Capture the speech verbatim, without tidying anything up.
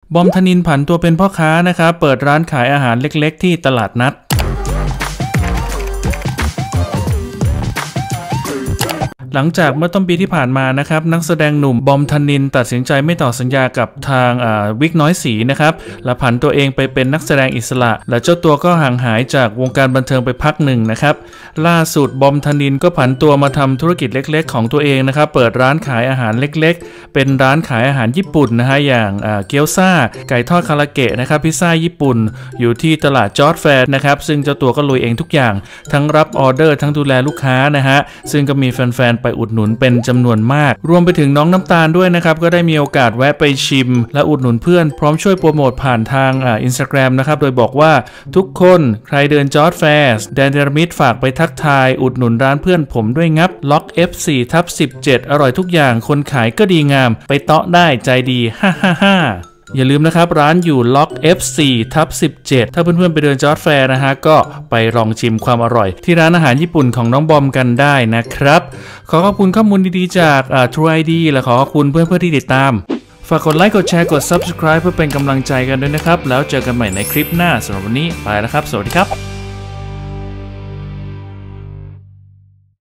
บอมธนินทร์ผันตัวเป็นพ่อค้านะครับเปิดร้านขายอาหารเล็กๆที่ตลาดนัดหลังจากเมื่อต้นปีที่ผ่านมานะครับนักแสดงหนุ่มบอมธนินทร์ตัดสินใจไม่ต่อสัญญากับทางวิกน้อยศรีนะครับและผันตัวเองไปเป็นนักแสดงอิสระและเจ้าตัวก็ห่างหายจากวงการบันเทิงไปพักหนึ่งนะครับล่าสุดบอมธนินทร์ก็ผันตัวมาทำธุรกิจเล็กๆของตัวเองนะครับเปิดร้านขายอาหารเล็กๆเป็นร้านขายอาหารญี่ปุ่นนะฮะอย่างเกี๊ยวซ่าไก่ทอดคาราเกะนะครับพิซซ่าญี่ปุ่นอยู่ที่ตลาดจอร์จแฟร์นะครับซึ่งเจ้าตัวก็ลุยเองทุกอย่างทั้งรับออเดอร์ทั้งดูแลลูกค้านะฮะซึ่งก็มีแฟนไปอุดหนุนเป็นจำนวนมากรวมไปถึงน้องน้ำตาลด้วยนะครับก็ได้มีโอกาสแวะไปชิมและอุดหนุนเพื่อนพร้อมช่วยโปรโมทผ่านทางอ่า อินสตาแกรม นะครับโดยบอกว่าทุกคนใครเดินจอร์จแฟร์แดนเดอร์มิดฝากไปทักทายอุดหนุนร้านเพื่อนผมด้วยงับล็อก เอฟ สี่ ทับ สิบเจ็ด อร่อยทุกอย่างคนขายก็ดีงามไปเตาะได้ใจดีฮ่าฮ่าฮ่าอย่าลืมนะครับร้านอยู่ล็อก เอฟ สี่ ทับ สิบเจ็ด ถ้าเพื่อนๆไปเดินจอร์จแฟร์นะฮะก็ไปลองชิมความอร่อยที่ร้านอาหารญี่ปุ่นของน้องบอมกันได้นะครับขอขอบคุณข้อมูลดีๆจากอ่า ทรู ไอ ดี และขอขอบคุณเพื่อนๆที่ติดตามฝากกดไลค์กดแชร์กด ซับสไครบ์ เพื่อเป็นกำลังใจกันด้วยนะครับแล้วเจอกันใหม่ในคลิปหน้าสำหรับวันนี้ไปแล้วครับสวัสดีครับ